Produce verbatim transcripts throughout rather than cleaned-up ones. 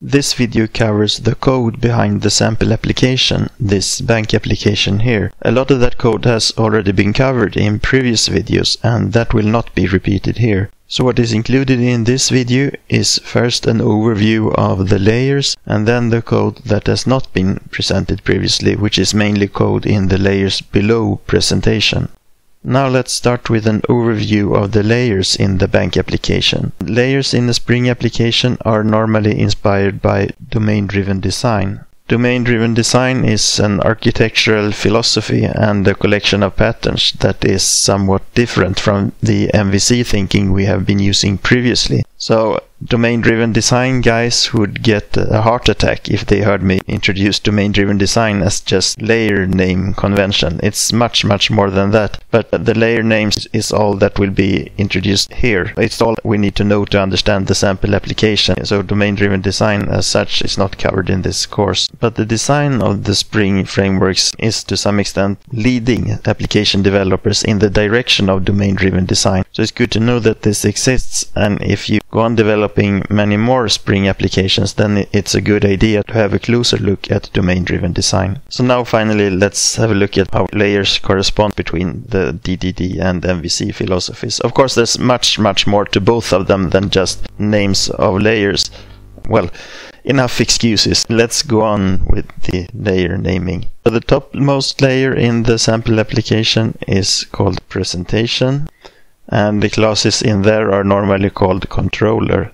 This video covers the code behind the sample application, this bank application here. A lot of that code has already been covered in previous videos, and that will not be repeated here. So what is included in this video is first an overview of the layers, and then the code that has not been presented previously, which is mainly code in the layers below presentation. Now let's start with an overview of the layers in the bank application. Layers in the Spring application are normally inspired by domain-driven design. Domain-driven design is an architectural philosophy and a collection of patterns that is somewhat different from the M V C thinking we have been using previously. So domain-driven design guys would get a heart attack if they heard me introduce domain-driven design as just layer name convention. It's much, much more than that. But the layer names is all that will be introduced here. It's all we need to know to understand the sample application. So domain-driven design as such is not covered in this course. But the design of the Spring frameworks is to some extent leading application developers in the direction of domain-driven design. So it's good to know that this exists, and if you go on developing many more Spring applications, then it's a good idea to have a closer look at domain-driven design. So now finally let's have a look at how layers correspond between the D D D and M V C philosophies. Of course there's much much more to both of them than just names of layers. Well, enough excuses. Let's go on with the layer naming. So the topmost layer in the sample application is called presentation, and the classes in there are normally called controller.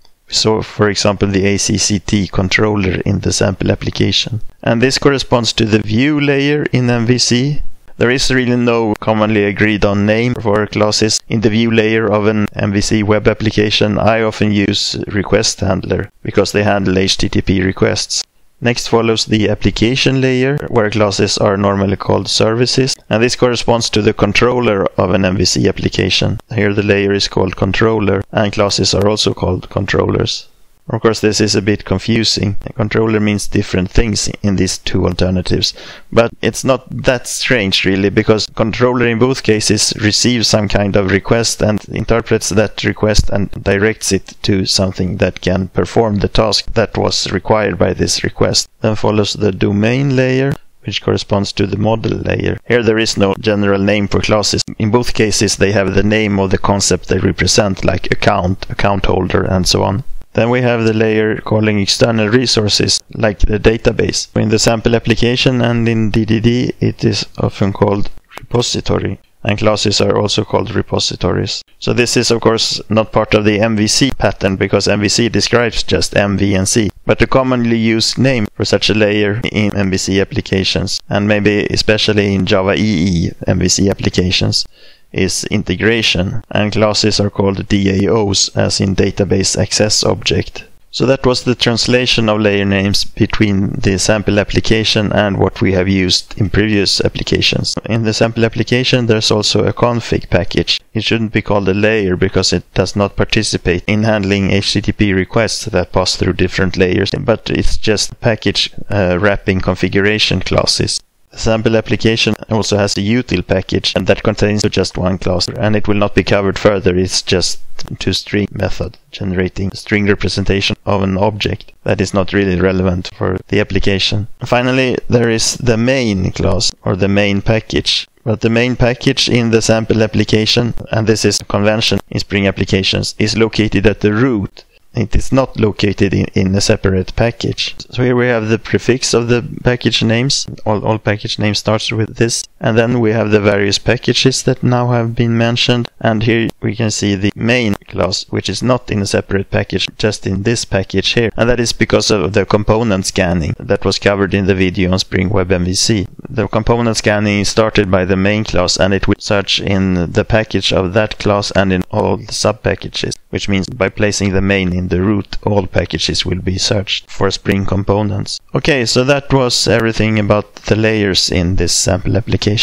So, for example, the A C C T controller in the sample application. And this corresponds to the view layer in M V C. There is really no commonly agreed on name for classes. In the view layer of an M V C web application, I often use request handler because they handle H T T P requests. Next follows the application layer, where classes are normally called services, and this corresponds to the controller of an M V C application. Here the layer is called controller, and classes are also called controllers. Of course, this is a bit confusing. A controller means different things in these two alternatives, but it's not that strange really, because controller in both cases receives some kind of request and interprets that request and directs it to something that can perform the task that was required by this request. Then follows the domain layer, which corresponds to the model layer. Here there is no general name for classes. In both cases they have the name of the concept they represent, like account, account holder, and so on. Then we have the layer calling external resources, like the database. In the sample application and in D D D it is often called repository, and classes are also called repositories. So this is of course not part of the M V C pattern, because M V C describes just M V and C. But the commonly used name for such a layer in M V C applications, and maybe especially in Java E E M V C applications, is integration, and classes are called D A Os, as in database access object. So that was the translation of layer names between the sample application and what we have used in previous applications. In the sample application there's also a config package. It shouldn't be called a layer because it does not participate in handling H T T P requests that pass through different layers, but it's just package uh, wrapping configuration classes. The sample application also has a util package, and that contains just one class, and it will not be covered further. It's just toString method generating a string representation of an object that is not really relevant for the application. Finally, there is the main class, or the main package. But the main package in the sample application, and this is a convention in Spring applications, is located at the root. It is not located in, in a separate package. So here we have the prefix of the package names. All, all package names starts with this. And then we have the various packages that now have been mentioned. And here we can see the main class, which is not in a separate package, just in this package here. And that is because of the component scanning that was covered in the video on Spring Web M V C. The component scanning is started by the main class, and it will search in the package of that class and in all the sub-packages, which means by placing the main in the root, all packages will be searched for Spring components. Okay, so that was everything about the layers in this sample application.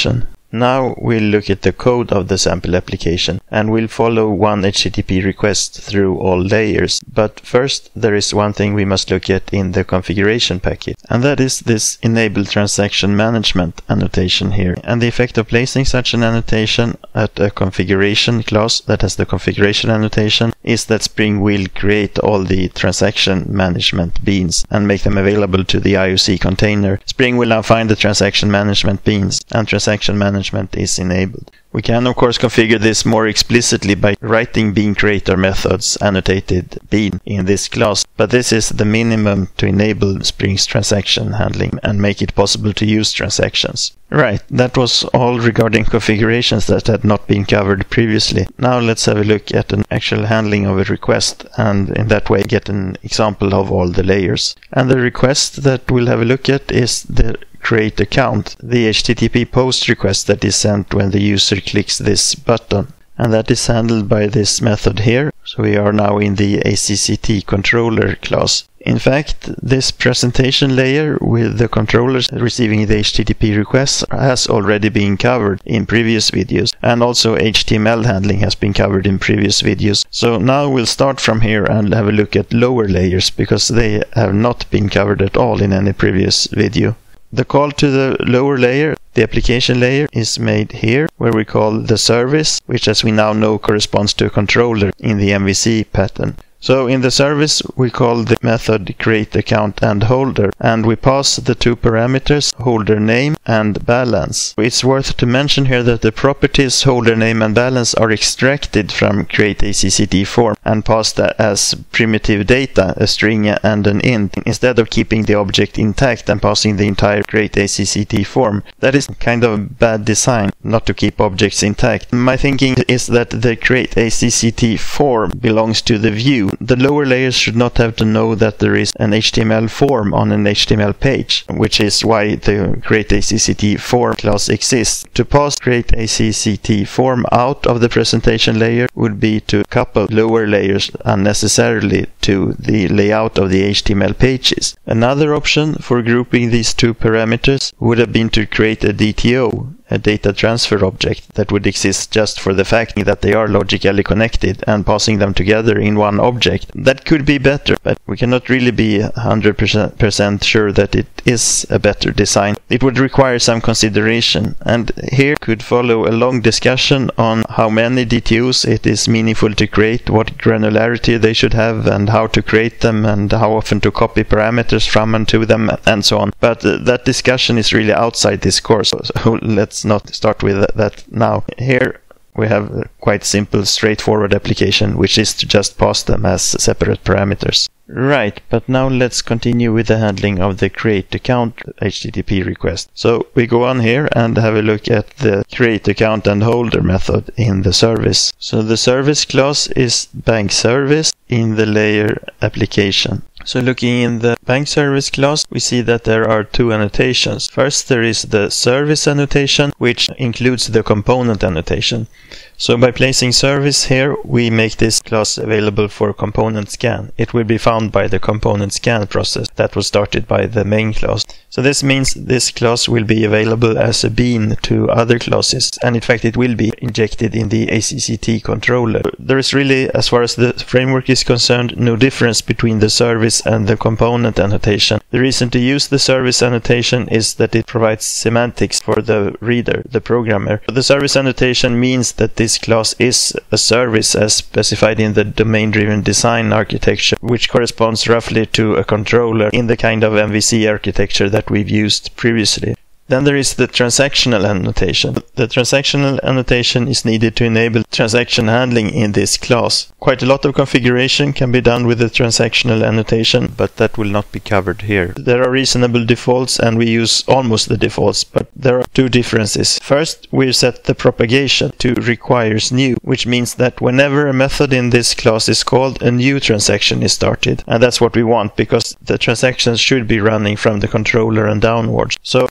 Now we'll look at the code of the sample application, and we'll follow one H T T P request through all layers. But first, there is one thing we must look at in the configuration package, and that is this enable transaction management annotation here. And the effect of placing such an annotation at a configuration class that has the configuration annotation is that Spring will create all the transaction management beans and make them available to the I O C container. Spring will now find the transaction management beans, and transaction management is enabled. We can of course configure this more explicitly by writing bean creator methods annotated bean in this class, but this is the minimum to enable Spring's transaction handling and make it possible to use transactions. Right, that was all regarding configurations that had not been covered previously. Now let's have a look at an actual handling of a request, and in that way get an example of all the layers. And the request that we'll have a look at is the create account, the H T T P post request that is sent when the user clicks this button. And that is handled by this method here. So we are now in the A C C T controller class. In fact, this presentation layer with the controllers receiving the H T T P requests has already been covered in previous videos, and also H T M L handling has been covered in previous videos. So now we'll start from here and have a look at lower layers, because they have not been covered at all in any previous video. The call to the lower layer, the application layer, is made here, where we call the service, which as we now know corresponds to a controller in the M V C pattern. So in the service we call the method create account and holder, and we pass the two parameters holder name and balance. It's worth to mention here that the properties holder name and balance are extracted from create A C C T form and passed as primitive data, a string and an int, instead of keeping the object intact and passing the entire create A C C T form. That is kind of bad design, not to keep objects intact. My thinking is that the create A C C T form belongs to the view. The lower layers should not have to know that there is an H T M L form on an H T M L page, which is why the create A C C T form class exists. To pass create A C C T form out of the presentation layer would be to couple lower layers unnecessarily to the layout of the H T M L pages. Another option for grouping these two parameters would have been to create a D T O, a data transfer object, that would exist just for the fact that they are logically connected and passing them together in one object. That could be better, but we cannot really be one hundred percent sure that it is a better design. It would require some consideration, and here could follow a long discussion on how many D T Os it is meaningful to create, what granularity they should have, and how to create them, and how often to copy parameters from and to them, and so on. But uh, that discussion is really outside this course, so let's not start with that now. Here we have a quite simple, straightforward application, which is to just pass them as separate parameters. Right, but now let's continue with the handling of the create account H T T P request. So we go on here and have a look at the create account and holder method in the service. So the service class is bank service in the layer application. So looking in the bank service class, we see that there are two annotations. First, there is the service annotation, which includes the component annotation. So by placing service here, we make this class available for component scan. It will be found by the component scan process that was started by the main class. So this means this class will be available as a bean to other classes, and in fact it will be injected in the A C C T controller. There is really, as far as the framework is concerned, no difference between the service and the component annotation. The reason to use the service annotation is that it provides semantics for the reader, the programmer. The service annotation means that this class is a service as specified in the domain-driven design architecture, which corresponds roughly to a controller in the kind of M V C architecture that we've used previously. Then there is the transactional annotation. The transactional annotation is needed to enable transaction handling in this class. Quite a lot of configuration can be done with the transactional annotation, but that will not be covered here. There are reasonable defaults, and we use almost the defaults, but there are two differences. First, we set the propagation to requires new, which means that whenever a method in this class is called, a new transaction is started. And that's what we want, because the transactions should be running from the controller and downwards. So each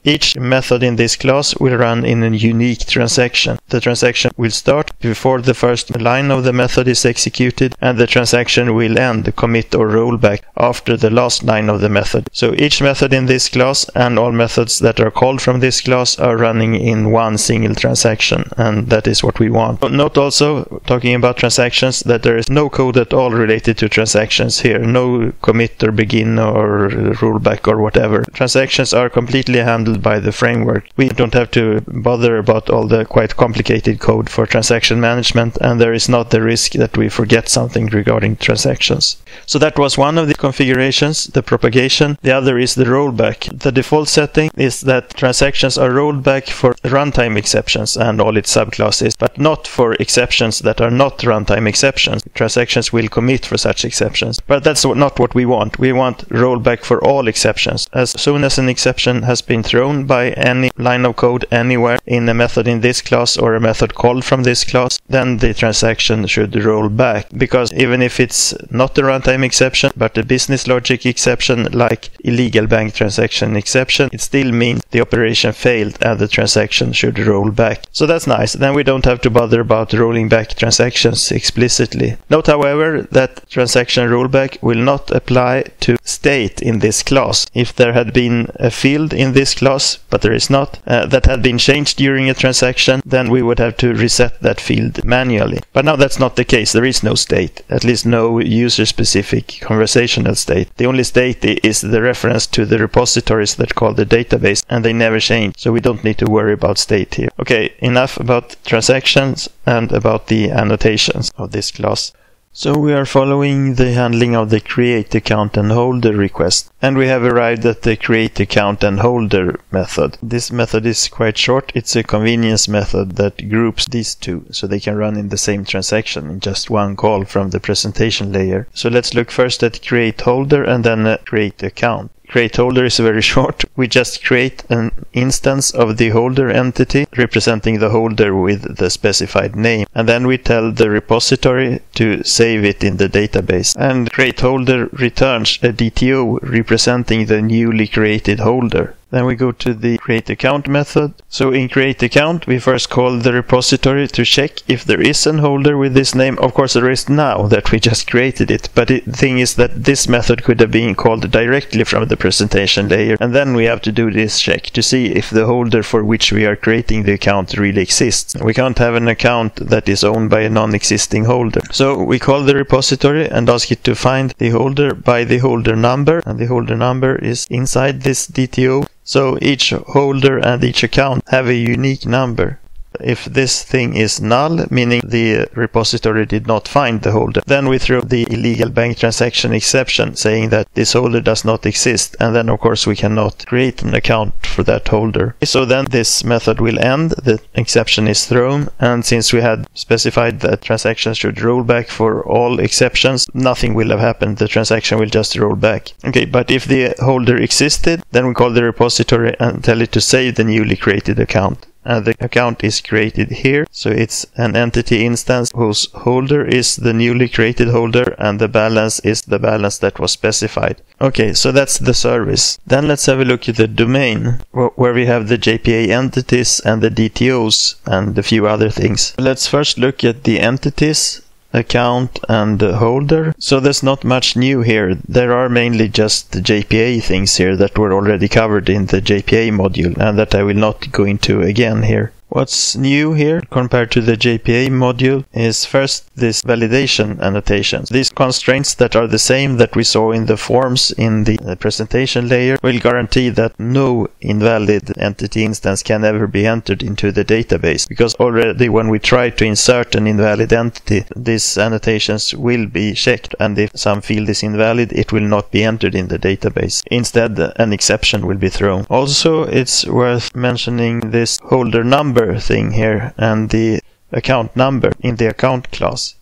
method in this class will run in a unique transaction. The transaction will start before the first line of the method is executed, and the transaction will end, commit or rollback, after the last line of the method. So each method in this class and all methods that are called from this class are running in one single transaction, and that is what we want. Note also, talking about transactions, that there is no code at all related to transactions here. No commit or begin or rollback or whatever. Transactions are completely handled by the framework. We don't have to bother about all the quite complicated code for transaction management, and there is not the risk that we forget something regarding transactions. So that was one of the configurations, the propagation. The other is the rollback. The default setting is that transactions are rolled back for runtime exceptions and all its subclasses, but not for exceptions that are not runtime exceptions. Transactions will commit for such exceptions, but that's not what we want. We want rollback for all exceptions. As soon as an exception has been thrown by any line of code anywhere in a method in this class or a method called from this class, then the transaction should roll back, because even if it's not a runtime exception but a business logic exception like illegal bank transaction exception, it still means the operation failed and the transaction should roll back. So that's nice. Then we don't have to bother about rolling back transactions explicitly. Note, however, that transaction rollback will not apply to state in this class. If there had been a field in this class, but there is not, uh, that had been changed during a transaction, then we would have to reset that field manually. But now that's not the case. There is no state, at least no user-specific conversational state. The only state is the reference to the repositories that call the database, and they never change, so we don't need to worry about state here. Okay, enough about transactions and about the annotations of this class. So we are following the handling of the create account and holder request, and we have arrived at the create account and holder method. This method is quite short. It's a convenience method that groups these two so they can run in the same transaction in just one call from the presentation layer. So let's look first at create holder and then at create account. Create holder is very short. We just create an instance of the holder entity representing the holder with the specified name, and then we tell the repository to save it in the database. And create holder returns a D T O representing the newly created holder. Then we go to the create account method. So in create account, we first call the repository to check if there is an holder with this name. Of course, there is now that we just created it, but the thing is that this method could have been called directly from the presentation layer, and then we have to do this check to see if the holder for which we are creating the account really exists. We can't have an account that is owned by a non-existing holder. So we call the repository and ask it to find the holder by the holder number, and the holder number is inside this D T O. So each holder and each account have a unique number. If this thing is null, meaning the repository did not find the holder, then we throw the illegal bank transaction exception saying that this holder does not exist, and then of course we cannot create an account for that holder. So then this method will end, the exception is thrown, and since we had specified that transactions should roll back for all exceptions, nothing will have happened, the transaction will just roll back. Okay, but if the holder existed, then we call the repository and tell it to save the newly created account. And the account is created here, so it's an entity instance whose holder is the newly created holder and the balance is the balance that was specified. Okay, so that's the service. Then let's have a look at the domain, where we have the J P A entities and the D T Os and a few other things. Let's first look at the entities, account and holder. So there's not much new here. There are mainly just the J P A things here that were already covered in the J P A module and that I will not go into again here. What's new here compared to the J P A module is first this validation annotations. These constraints that are the same that we saw in the forms in the presentation layer will guarantee that no invalid entity instance can ever be entered into the database, because already when we try to insert an invalid entity, these annotations will be checked, and if some field is invalid, it will not be entered in the database. Instead, an exception will be thrown. Also, it's worth mentioning this holder number thing here and the account number in the account class.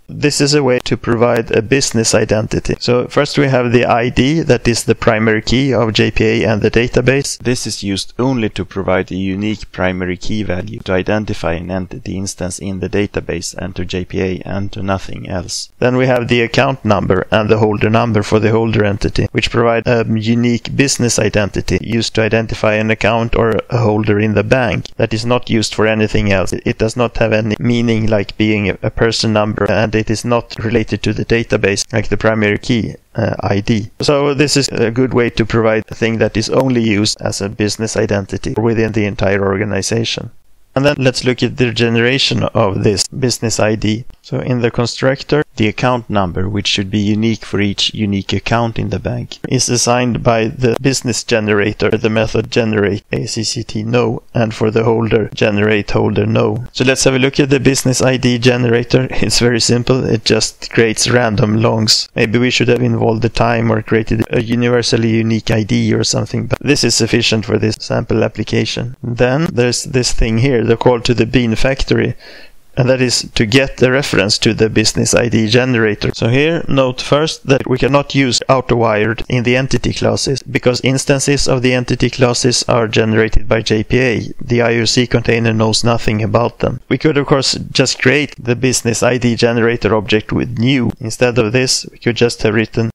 This is a way to provide a business identity. So first we have the I D, that is the primary key of J P A and the database. This is used only to provide a unique primary key value to identify an entity instance in the database and to J P A and to nothing else. Then we have the account number and the holder number for the holder entity, which provide a unique business identity used to identify an account or a holder in the bank that is not used for anything else. It does not have any meaning like being a person number, and it is not related to the database like the primary key uh, I D. So this is a good way to provide a thing that is only used as a business identity within the entire organization. And then let's look at the generation of this business I D. So in the constructor, the account number, which should be unique for each unique account in the bank, is assigned by the business generator, the method generate acct no, and for the holder, generate holder no. So let's have a look at the business I D generator. It's very simple. It just creates random longs. Maybe we should have involved the time or created a universally unique I D or something, but this is sufficient for this sample application. Then there's this thing here, the call to the bean factory, and that is to get the reference to the business I D generator. So here, note first that we cannot use auto-wired in the entity classes because instances of the entity classes are generated by J P A. The I O C container knows nothing about them. We could of course just create the business I D generator object with new. Instead of this, we could just have written,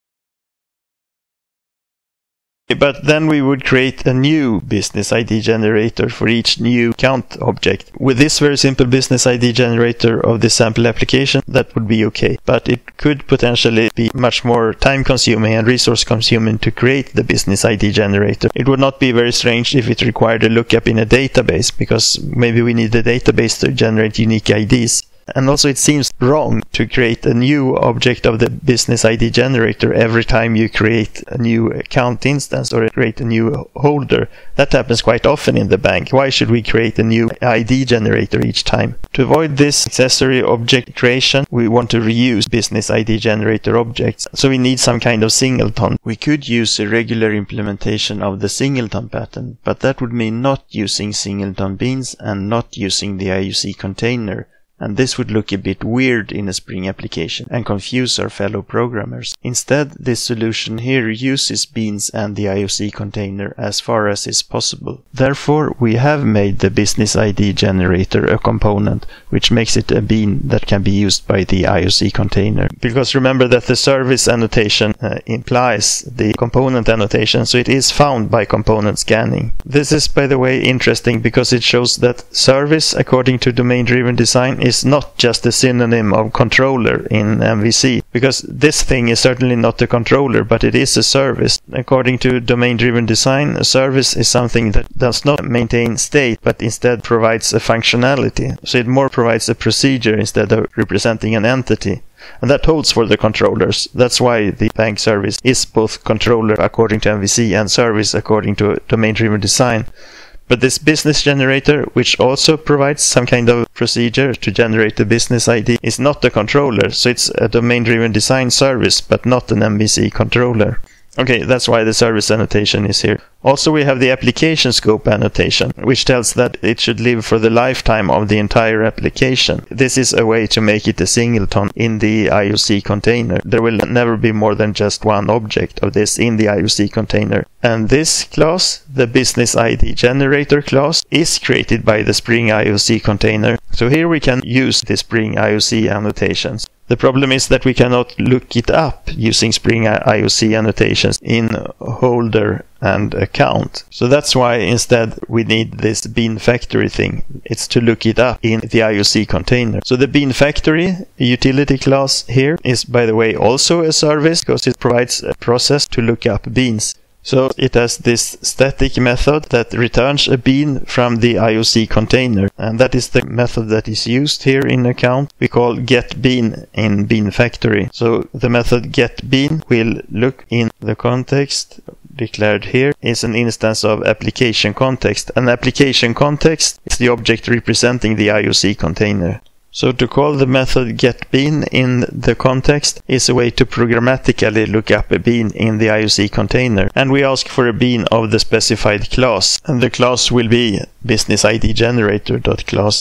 but then we would create a new business I D generator for each new count object. With this very simple business I D generator of the sample application, that would be okay. But it could potentially be much more time consuming and resource consuming to create the business I D generator. It would not be very strange if it required a lookup in a database, because maybe we need the database to generate unique I Ds. And also it seems wrong to create a new object of the business I D generator every time you create a new account instance or create a new holder. That happens quite often in the bank. Why should we create a new I D generator each time? To avoid this accessory object creation, we want to reuse business I D generator objects. So we need some kind of singleton. We could use a regular implementation of the singleton pattern, but that would mean not using singleton beans and not using the I O C container. And this would look a bit weird in a Spring application and confuse our fellow programmers. Instead, this solution here uses beans and the I O C container as far as is possible. Therefore, we have made the business I D generator a component, which makes it a bean that can be used by the I O C container. Because remember that the service annotation uh, implies the component annotation, so it is found by component scanning. This is, by the way, interesting because it shows that service, according to domain-driven design, is not just a synonym of controller in M V C, because this thing is certainly not a controller, but it is a service. According to domain-driven design, a service is something that does not maintain state, but instead provides a functionality. So it more provides a procedure instead of representing an entity. And that holds for the controllers. That's why the bank service is both controller according to M V C and service according to domain-driven design. But this business generator, which also provides some kind of procedure to generate the business I D, is not a controller, so it's a domain-driven design service, but not an M V C controller. Okay, that's why the service annotation is here. Also, we have the application scope annotation, which tells that it should live for the lifetime of the entire application. This is a way to make it a singleton in the I O C container. There will never be more than just one object of this in the I O C container. And this class, the business I D generator class, is created by the Spring I O C container. So here we can use the Spring I O C annotations. The problem is that we cannot look it up using Spring I O C annotations in holder and account. So that's why instead we need this bean factory thing. It's to look it up in the I O C container. So the bean factory utility class here is, by the way, also a service because it provides a process to look up beans. So it has this static method that returns a bean from the I O C container, and that is the method that is used here in account. We call getBean in bean factory. So the method getBean will look in the context declared here is an instance of application context. An application context is the object representing the I O C container. So to call the method getBean in the context is a way to programmatically look up a bean in the I O C container. And we ask for a bean of the specified class. And the class will be business I D generator.class.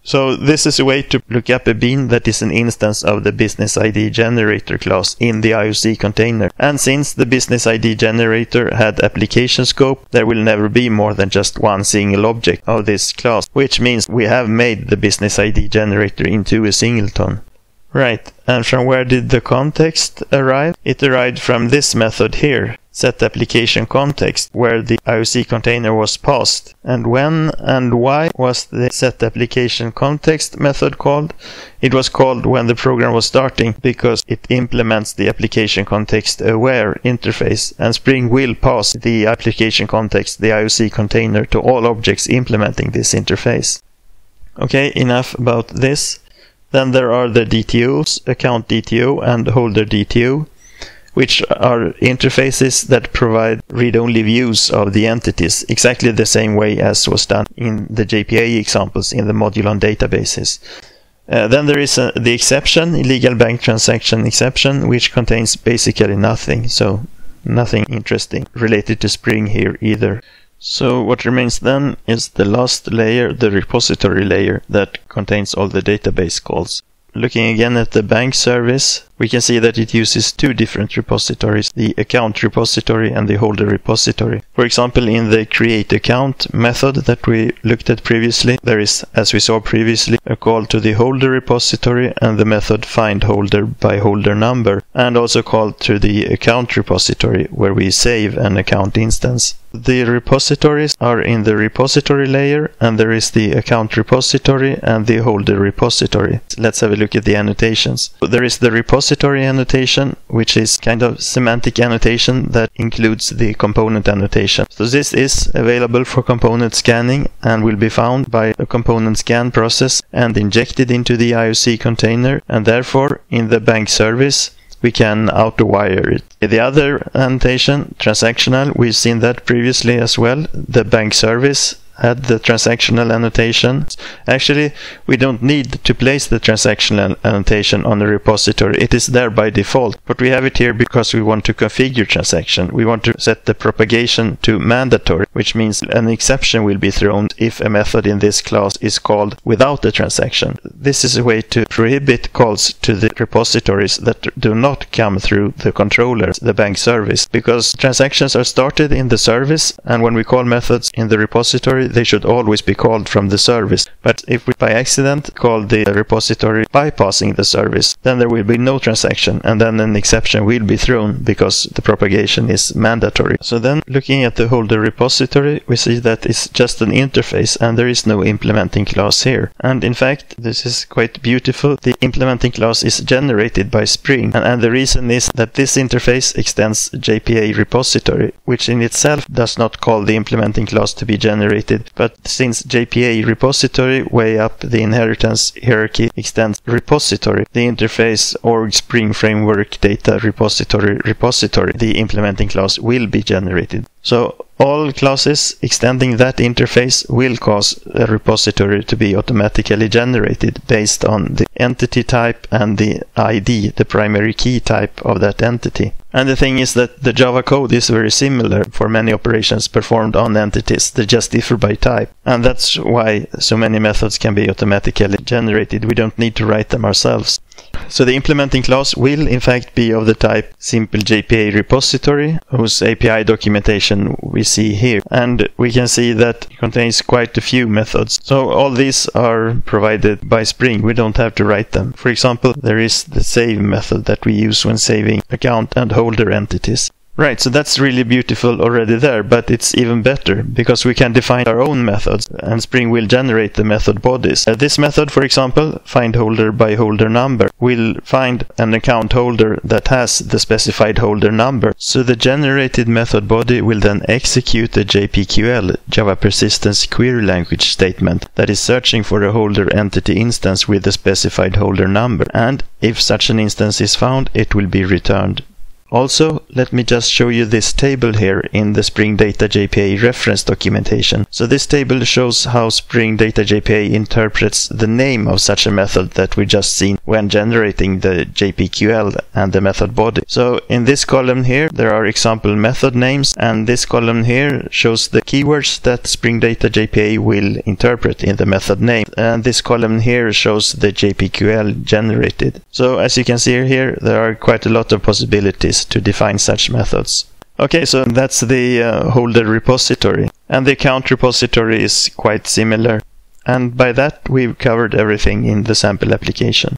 So this is a way to look up a bean that is an instance of the business I D generator class in the I O C container. And since the business I D generator had application scope, there will never be more than just one single object of this class, which means we have made the business I D generator into a singleton. Right, and from where did the context arrive? It arrived from this method here, setApplicationContext, where the I O C container was passed. And when and why was the setApplicationContext method called? It was called when the program was starting because it implements the application context aware interface, and Spring will pass the application context, the I O C container, to all objects implementing this interface. Okay, enough about this. Then there are the D T Os, account D T O and holder D T O, which are interfaces that provide read-only views of the entities, exactly the same way as was done in the J P A examples in the module on databases. Uh, then there is a, the exception, illegal bank transaction exception, which contains basically nothing, so nothing interesting related to Spring here either. So what remains then is the last layer, the repository layer, that contains all the database calls. Looking again at the bank service, we can see that it uses two different repositories, the account repository and the holder repository. For example, in the create account method that we looked at previously, there is, as we saw previously, a call to the holder repository and the method find holder by holder number, and also called to the account repository where we save an account instance. The repositories are in the repository layer, and there is the account repository and the holder repository. Let's have a look at the annotations. There is the repository annotation, which is kind of semantic annotation that includes the component annotation. So this is available for component scanning and will be found by a component scan process and injected into the I O C container, and therefore in the bank service we can auto-wire it. The other annotation, transactional, we've seen that previously as well. The bank service had the transactional annotation. Actually, we don't need to place the transactional annotation on a repository. It is there by default, but we have it here because we want to configure transaction. We want to set the propagation to mandatory, which means an exception will be thrown if a method in this class is called without a transaction. This is a way to prohibit calls to the repositories that do not come through the controller, the bank service, because transactions are started in the service, and when we call methods in the repository, they should always be called from the service. But if we by accident call the repository bypassing the service, then there will be no transaction, and then an exception will be thrown because the propagation is mandatory. So then, looking at the holder repository, we see that it's just an interface and there is no implementing class here. And in fact, this is quite beautiful. The implementing class is generated by Spring, and, and the reason is that this interface extends J P A repository, which in itself does not call the implementing class to be generated. But since J P A repository way up the inheritance hierarchy extends repository, the interface org Spring framework data repository repository, the implementing class will be generated. So all classes extending that interface will cause a repository to be automatically generated based on the entity type and the I D, the primary key type of that entity. And the thing is that the Java code is very similar for many operations performed on entities. They just differ by type. And that's why so many methods can be automatically generated. We don't need to write them ourselves. So the implementing class will in fact be of the type simple J P A repository, whose A P I documentation we see here. And we can see that it contains quite a few methods. So all these are provided by Spring. We don't have to write them. For example, there is the save method that we use when saving account and holder entities. Right, so that's really beautiful already there, but it's even better because we can define our own methods and Spring will generate the method bodies. Uh, this method, for example, find holder by holder number, will find an account holder that has the specified holder number. So the generated method body will then execute the J P Q L, Java Persistence Query Language statement, that is searching for a holder entity instance with the specified holder number. And if such an instance is found, it will be returned. Also, let me just show you this table here in the Spring Data J P A reference documentation. So this table shows how Spring Data J P A interprets the name of such a method that we just seen when generating the J P Q L and the method body. So in this column here, there are example method names, and this column here shows the keywords that Spring Data J P A will interpret in the method name. And this column here shows the J P Q L generated. So as you can see here, there are quite a lot of possibilities to define such methods. Okay, so that's the uh, holder repository. And the account repository is quite similar. And by that, we've covered everything in the sample application.